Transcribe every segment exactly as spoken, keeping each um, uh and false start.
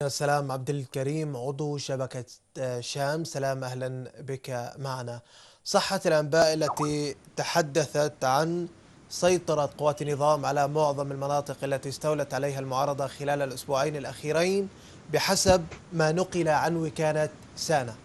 سلام عبد الكريم عضو شبكة شام. سلام، أهلا بك معنا. صحت الأنباء التي تحدثت عن سيطرة قوات النظام على معظم المناطق التي استولت عليها المعارضة خلال الأسبوعين الأخيرين بحسب ما نقل عن وكالة سانا.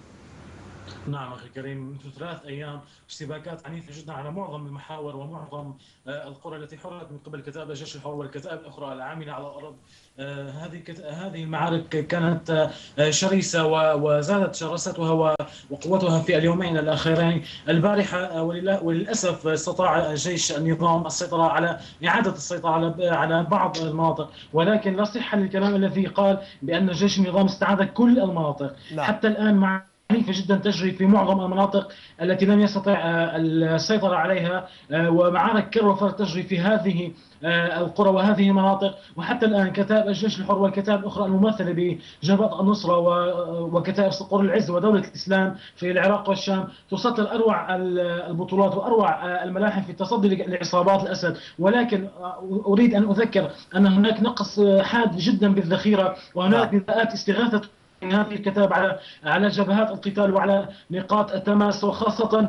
نعم أخي كريم، منذ ثلاث أيام اشتباكات عنيفة جدا على معظم المحاور ومعظم آه، القرى التي حررت من قبل كتائب الجيش الحر والكتائب الأخرى العاملة على الأرض. آه، هذه كت... هذه المعارك كانت آه، شرسة و... وزادت شراستها وقوتها في اليومين الأخيرين. البارحة آه، ولله... وللأسف استطاع جيش النظام السيطرة على إعادة السيطرة على على بعض المناطق، ولكن لا صحة للكلام الذي قال بأن جيش النظام استعاد كل المناطق. نعم. حتى الآن مع عنيفة جدا تجري في معظم المناطق التي لم يستطع آه، السيطرة عليها، آه، ومعارك كر وفر تجري في هذه آه، القرى وهذه المناطق. وحتى الآن كتائب الجيش الحر والكتائب الأخرى الممثلة بجبهة النصرة وكتائب صقور العز ودولة الإسلام في العراق والشام تسطر أروع البطولات وأروع آه، الملاحم في التصدي لعصابات الأسد. ولكن آه، أريد أن أذكر أن هناك نقص حاد جدا بالذخيرة، نعم. وهناك نداءات استغاثة من هذه الكتاب على على جبهات القتال وعلى نقاط التماس، وخاصة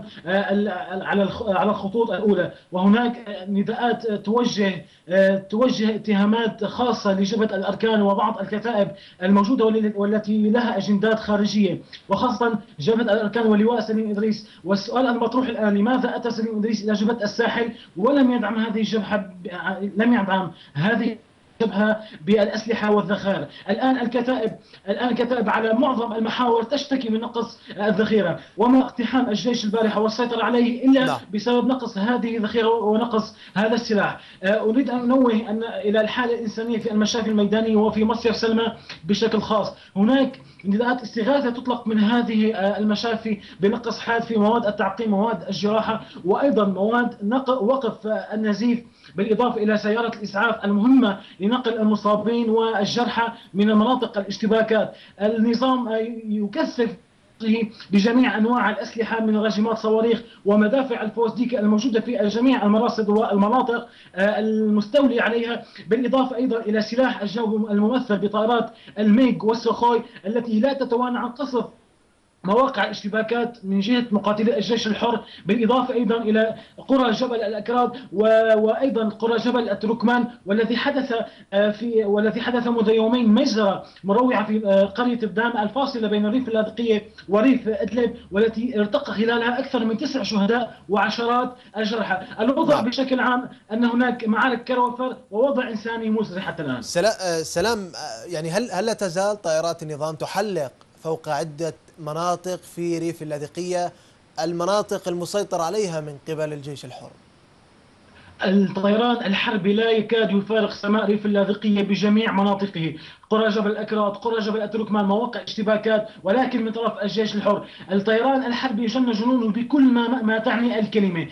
على على الخطوط الأولى. وهناك نداءات توجه توجه اتهامات خاصة لجبهة الأركان وبعض الكتائب الموجودة والتي لها أجندات خارجية، وخاصة جبهة الأركان ولواء سليم إدريس. والسؤال المطروح الآن: لماذا أتى سليم إدريس إلى جبهة الساحل ولم يدعم هذه الجبهة لم يدعم هذه شبهة بالأسلحة والذخائر؟ الآن الكتائب الآن الكتائب على معظم المحاور تشتكي من نقص الذخيرة، وما اقتحام الجيش البارحة والسيطرة عليه إلا نعم. بسبب نقص هذه الذخيرة ونقص هذا السلاح. أريد أن أنوه أن إلى الحالة الإنسانية في المشافي الميدانية وفي مصيف سلمى بشكل خاص. هناك نداءات استغاثة تطلق من هذه المشافي بنقص حاد في مواد التعقيم، مواد الجراحة، وأيضا مواد وقف النزيف، بالإضافة إلى سيارة الإسعاف المهمة لنقل المصابين والجرحى من مناطق الاشتباكات. النظام يكثف بجميع أنواع الأسلحة من غاجمات صواريخ ومدافع الفوزديك الموجودة في جميع المراصد والمناطق المستولي عليها، بالإضافة أيضا إلى سلاح الجو الممثل بطائرات الميج والسوخوي التي لا تتوانى عن قصف مواقع الاشتباكات من جهة مقاتلي الجيش الحر، بالإضافة أيضا إلى قرى جبل الأكراد وأيضا قرى جبل التركمان، والذي حدث في والذي حدث منذ يومين مجزرة مروعة في قرية الدام الفاصلة بين ريف اللاذقية وريف إدلب، والتي ارتقى خلالها أكثر من تسع شهداء وعشرات الجرحى. الوضع نعم. بشكل عام أن هناك معارك كروفر ووضع إنساني مزري حتى الآن. سلام، يعني هل هل لا تزال طائرات النظام تحلق فوق عدة مناطق في ريف اللاذقية، المناطق المسيطر عليها من قبل الجيش الحر؟ الطيران الحربي لا يكاد يفارق سماء ريف اللاذقية بجميع مناطقه، قرى جبل الأكراد، قرى جبل التركمان، مواقع اشتباكات، ولكن من طرف الجيش الحر الطيران الحربي جن جنونه بكل ما ما تعني الكلمة.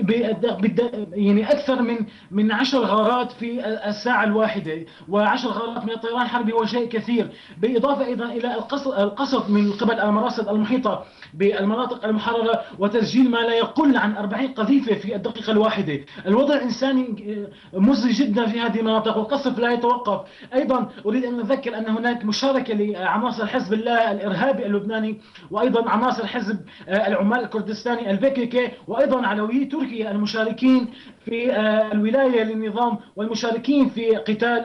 يعني أكثر من من عشر غارات في الساعة الواحدة، وعشر غارات من الطيران الحربي هو شيء كثير، بالإضافة أيضا إلى القصف من قبل المراصد المحيطة بالمناطق المحررة وتسجيل ما لا يقل عن أربعين قذيفة في الدقيقة الواحدة. الوضع إنساني مزري جدا في هذه المناطق والقصف لا يتوقف. أيضا أريد أن أذكر أن هناك مشاركة لعناصر حزب الله الإرهابي اللبناني، وأيضا عناصر حزب العمال الكردستاني البي كي كي، وأيضا علويي تركيا المشاركين في الولاية للنظام والمشاركين في قتال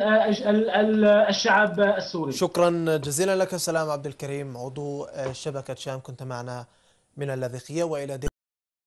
الشعب السوري. شكرا جزيلا لك. سلام عبد الكريم عضو شبكة شام، كنت معنا من اللاذقية. وإلى